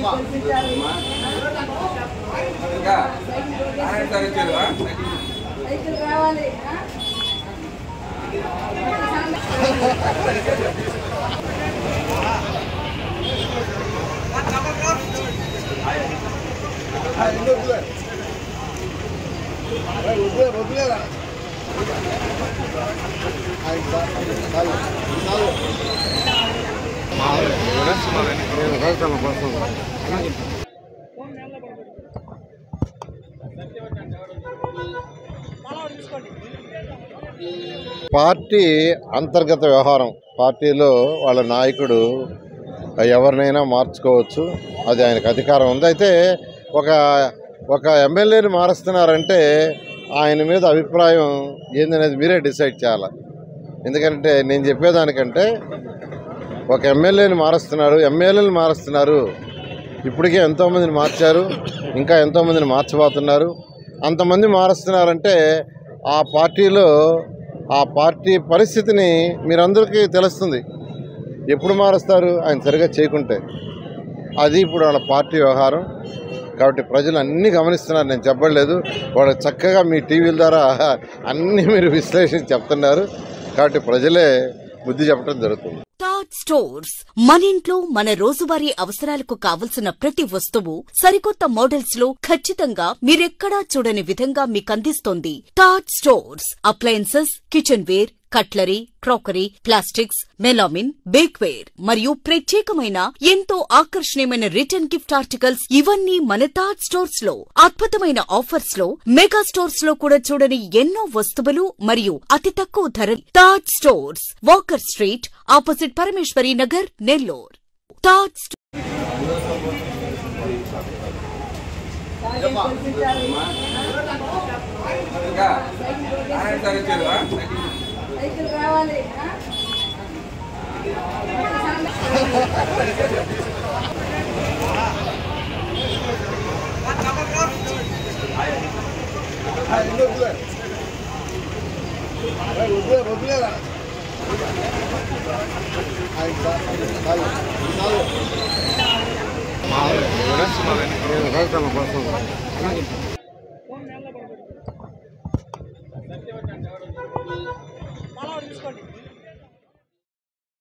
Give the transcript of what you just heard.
Party అంతర్గత వ్యవహారం. పార్టీలో వాళ్ళ నాయకుడు ఎవరినైనా మార్చుకోవచ్చు, అది ఆయనకు అధికారం ఉంది. అయితే ఒక ఎమ్మెల్యేని మారుస్తున్నారంటే ఆయన మీద అభిప్రాయం ఏందనేది మీరే డిసైడ్ చేయాలి. ఎందుకంటే నేను చెప్పేదానికంటే ఒక ఎమ్మెల్యేని మారుస్తున్నారు. ఇప్పటికే ఎంతోమందిని మార్చారు, ఇంకా ఎంతోమందిని మార్చబోతున్నారు. అంతమంది మారుస్తున్నారంటే ఆ పార్టీలో ఆ పార్టీ పరిస్థితిని మీరందరికీ తెలుస్తుంది. ఎప్పుడు మారుస్తారు ఆయన సరిగా చేయకుంటే. అది ఇప్పుడు వాళ్ళ పార్టీ వ్యవహారం. కాబట్టి ప్రజలు అన్నీ గమనిస్తున్నారు, నేను చెప్పలేదు. వాళ్ళు చక్కగా మీ టీవీల ద్వారా అన్నీ మీరు విశ్లేషించి చెప్తున్నారు. కాబట్టి ప్రజలే బుద్ధి చెప్పడం జరుగుతుంది. తాజ్ స్టోర్స్ మన ఇంట్లో మన రోజువారీ అవసరాలకు కావలసిన ప్రతి వస్తువు సరికొత్త మోడల్స్ లో ఖచ్చితంగా మీరెక్కడా చూడని విధంగా మీకందిస్తోంది Taj stores. Appliances, kitchenware, cutlery, crockery, plastics, melamine, bakeware మరియు ప్రత్యేకమైన ఎంతో ఆకర్షణీయమైన రిటర్న్ గిఫ్ట్ ఆర్టికల్స్ ఇవన్నీ మన తాజ్ స్టోర్స్ లో. అద్భుతమైన ఆఫర్స్ లో, మెగా స్టోర్స్ లో కూడా చూడని ఎన్నో వస్తువులు మరియు అతి తక్కువ ధర. Taj stores, walker street, opposite Parameshwari Nagar, Nellore. Taj నేను